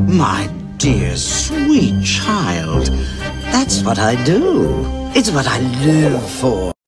My dear, sweet child, that's what I do. It's what I live for.